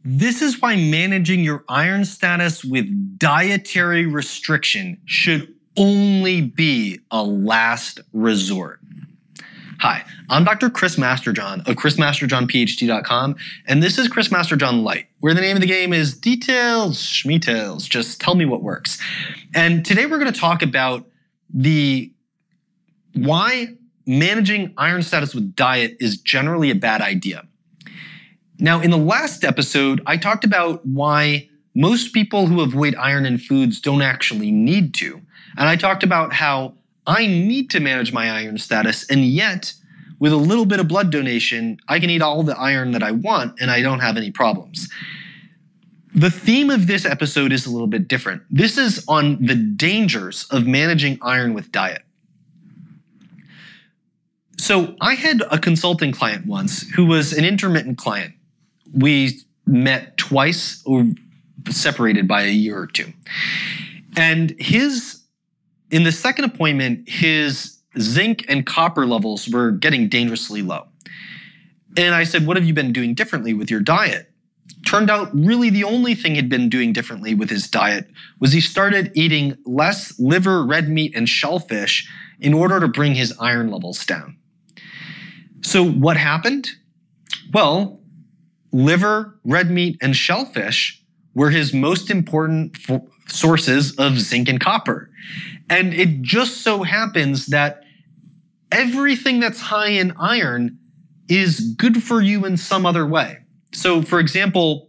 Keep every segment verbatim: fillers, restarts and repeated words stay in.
This is why managing your iron status with dietary restriction should only be a last resort. Hi, I'm Doctor Chris Masterjohn of chris masterjohn p h d dot com, and this is Chris Masterjohn Lite, where the name of the game is details, schmeetails, just tell me what works. And today we're going to talk about the why managing iron status with diet is generally a bad idea. Now, in the last episode, I talked about why most people who avoid iron in foods don't actually need to. And I talked about how I need to manage my iron status, and yet, with a little bit of blood donation, I can eat all the iron that I want and I don't have any problems. The theme of this episode is a little bit different. This is on the dangers of managing iron with diet. So I had a consulting client once who was an intermittent client. We met twice, or separated by a year or two. And his, in the second appointment, his zinc and copper levels were getting dangerously low. And I said, what have you been doing differently with your diet? Turned out really the only thing he'd been doing differently with his diet was he started eating less liver, red meat, and shellfish in order to bring his iron levels down. So what happened? Well, liver, red meat, and shellfish were his most important sources of zinc and copper. And it just so happens that everything that's high in iron is good for you in some other way. So for example,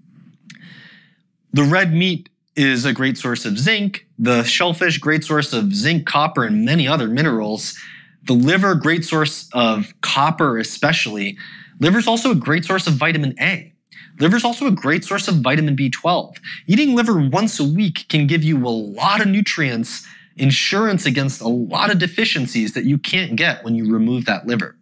the red meat is a great source of zinc, the shellfish, great source of zinc, copper, and many other minerals. The liver, great source of copper especially. Liver is also a great source of vitamin A. Liver is also a great source of vitamin B twelve. Eating liver once a week can give you a lot of nutrients, insurance against a lot of deficiencies that you can't get when you remove that liver.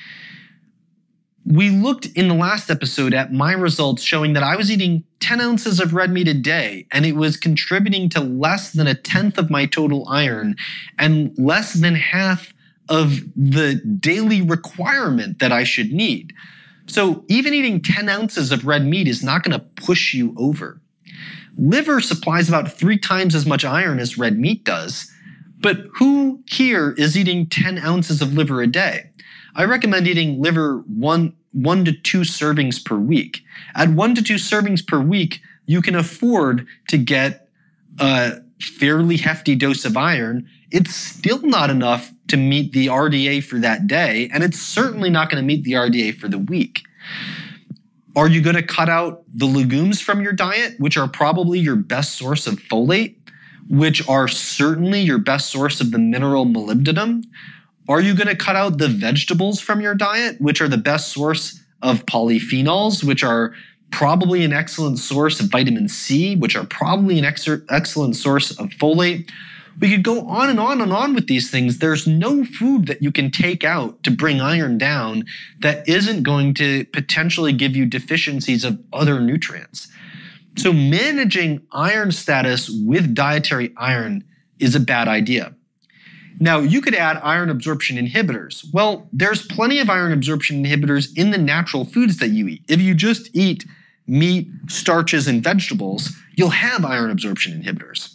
We looked in the last episode at my results showing that I was eating ten ounces of red meat a day, and it was contributing to less than a tenth of my total iron and less than half of the daily requirement that I should need. So even eating ten ounces of red meat is not going to push you over. Liver supplies about three times as much iron as red meat does, but who here is eating ten ounces of liver a day? I recommend eating liver one, one to two servings per week. At one to two servings per week, you can afford to get a fairly hefty dose of iron. It's still not enough to meet the R D A for that day, and it's certainly not going to meet the R D A for the week. Are you going to cut out the legumes from your diet, which are probably your best source of folate, which are certainly your best source of the mineral molybdenum? Are you going to cut out the vegetables from your diet, which are the best source of polyphenols, which are probably an excellent source of vitamin C, which are probably an ex excellent source of folate? We could go on and on and on with these things. There's no food that you can take out to bring iron down that isn't going to potentially give you deficiencies of other nutrients. So managing iron status with dietary iron is a bad idea. Now, you could add iron absorption inhibitors. Well, there's plenty of iron absorption inhibitors in the natural foods that you eat. If you just eat meat, starches, and vegetables, you'll have iron absorption inhibitors.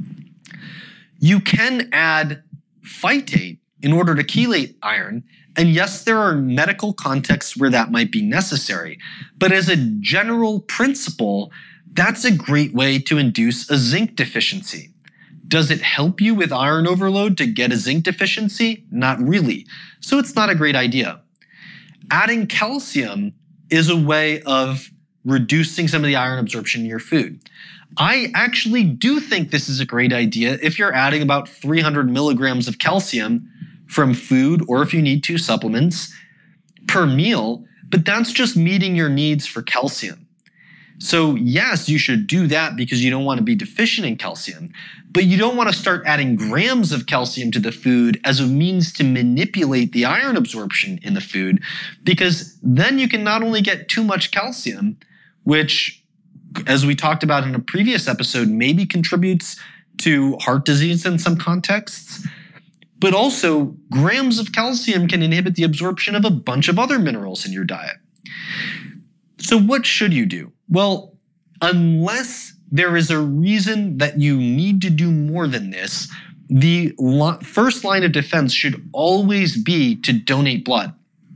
You can add phytate in order to chelate iron, and yes, there are medical contexts where that might be necessary, but as a general principle, that's a great way to induce a zinc deficiency. Does it help you with iron overload to get a zinc deficiency? Not really, so it's not a great idea. Adding calcium is a way of reducing some of the iron absorption in your food. I actually do think this is a great idea if you're adding about three hundred milligrams of calcium from food, or if you need to, supplements per meal, but that's just meeting your needs for calcium. So yes, you should do that because you don't want to be deficient in calcium, but you don't want to start adding grams of calcium to the food as a means to manipulate the iron absorption in the food, because then you can not only get too much calcium, which, as we talked about in a previous episode, maybe contributes to heart disease in some contexts, but also grams of calcium can inhibit the absorption of a bunch of other minerals in your diet. So what should you do? Well, unless there is a reason that you need to do more than this, the first line of defense should always be to donate blood.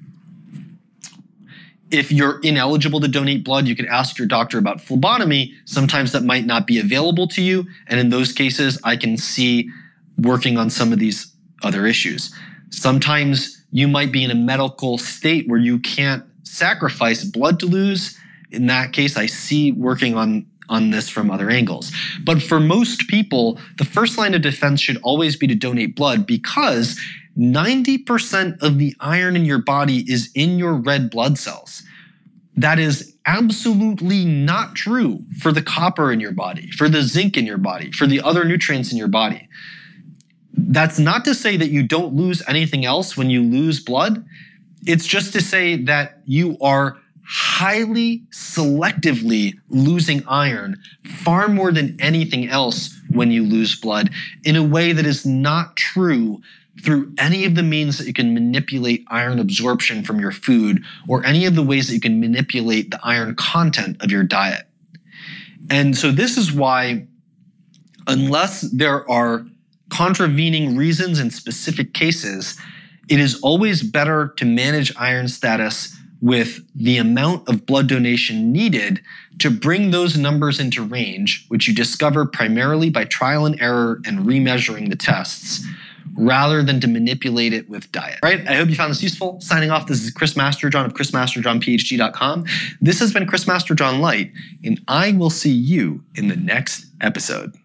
If you're ineligible to donate blood, you could ask your doctor about phlebotomy. Sometimes that might not be available to you. And in those cases, I can see working on some of these other issues. Sometimes you might be in a medical state where you can't sacrifice blood to lose. In that case, I see working on, on this from other angles. But for most people, the first line of defense should always be to donate blood, because ninety percent of the iron in your body is in your red blood cells. That is absolutely not true for the copper in your body, for the zinc in your body, for the other nutrients in your body. That's not to say that you don't lose anything else when you lose blood. It's just to say that you are highly selectively losing iron far more than anything else when you lose blood, in a way that is not true through any of the means that you can manipulate iron absorption from your food, or any of the ways that you can manipulate the iron content of your diet. And so this is why, unless there are contravening reasons in specific cases, it is always better to manage iron status with the amount of blood donation needed to bring those numbers into range, which you discover primarily by trial and error and remeasuring the tests, rather than to manipulate it with diet. Right? I hope you found this useful. Signing off, this is Chris Masterjohn of chris masterjohn p h d dot com. This has been Chris Masterjohn Lite, and I will see you in the next episode.